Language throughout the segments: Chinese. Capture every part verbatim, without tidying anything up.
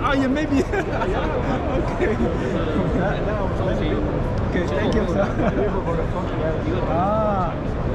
Ah, yeah, maybe. Okay. Okay, thank you, sir. Ah.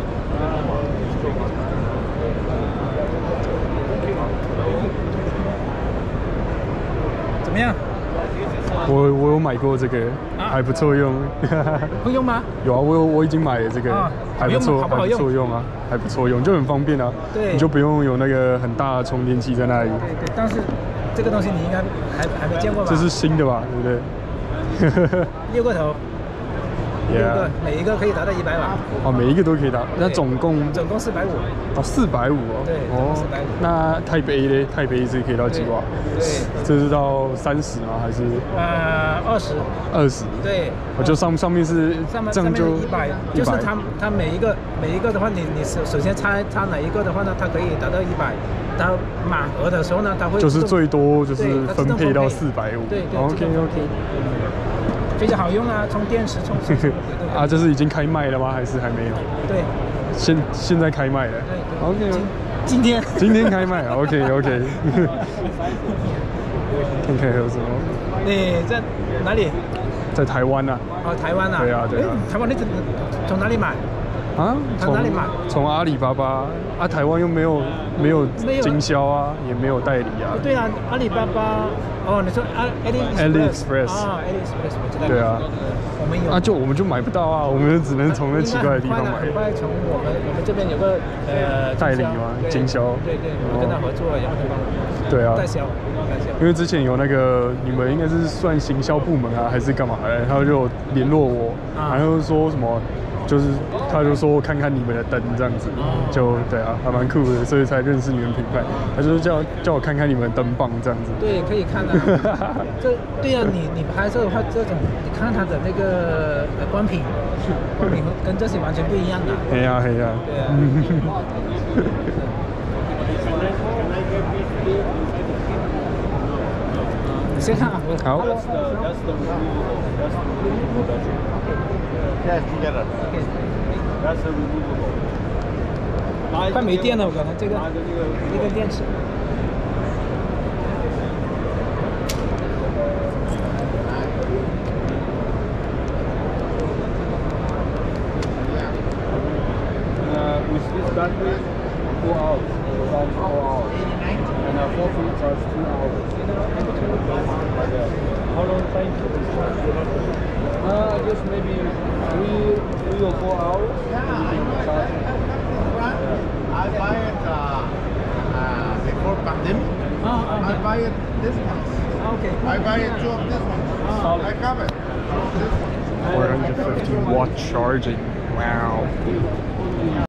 怎么样？ 我我有买过这个， 啊、 还不错用。 会用吗？ 有啊，我有我已经买了这个，啊、还不错， 好不好用？ 还不错用啊，还不错用，就很方便啊。 对， 你就不用有那个很大的充电器在那里。 对对，但是这个东西你应该还还没见过吧？ 这是新的吧，对不对？ 六个头。 六个，每一个可以达到一百瓦。 哦，每一个都可以达。那总共总共四百五。 哦，四百五哦。 对，哦，四百五。 那太杯呢？太杯是可以到几瓦？ 对， 这是到三十吗？还是？ 呃，二十。 二十。 对。 我就上上面是这样就一百，就是它它每一个每一个的话，你你首首先插插哪一个的话呢，它可以达到一百。它满额的时候呢，它会就是最多就是分配到四百五。 对对。 OK OK。 非常好用啊，充电池充。 啊，这是已经开卖了吗？还是还没有？ 对， 现现在开卖了。 对 OK。 今天。 今天开卖啊 ，OK OK。看看还有什么？ 你在哪里？ 在台湾啊。 哦，台湾啊。 对啊对啊。 台湾你从从哪里买？ 啊？ 从哪里买？从阿里巴巴啊，台湾又没有没有经销啊，也没有代理啊。 对啊，阿里巴巴。 哦，你说啊 ，AliExpress 啊 ，AliExpress 我知道。 对啊， 我们有啊，就我们就买不到啊，我们只能从那奇怪的地方买。 很快从我们我们这边有个呃代理嘛，经销。 对对，我们跟他合作，然后就帮对啊， 代销，代销。 因为之前有那个你们应该是算行销部门啊，还是干嘛的？他就联络我，然后说什么。 就是他就说看看你们的灯这样子，就对啊，还蛮酷的，所以才认识你们品牌。他就是叫叫我看看你们的灯棒这样子。 对，可以看啊。这对啊，你你拍摄的话，这种你看它的那个光屏，光屏跟这些完全不一样的。 嘿呀嘿呀。 对啊。你先看啊。 好。 Yes, together. That's a removable. 快没电了，我可能这个一个电池。 Uh, with this battery, four hours. About four hours. And uh, four feet charge two hours. How long time to charge? Uh, I guess maybe three, three or four hours. Yeah. I buy it uh, uh, before pandemic. Oh, okay. I buy it this month. Okay. I buy it two of this one. Oh. I have it. four hundred fifty watt charging. Wow.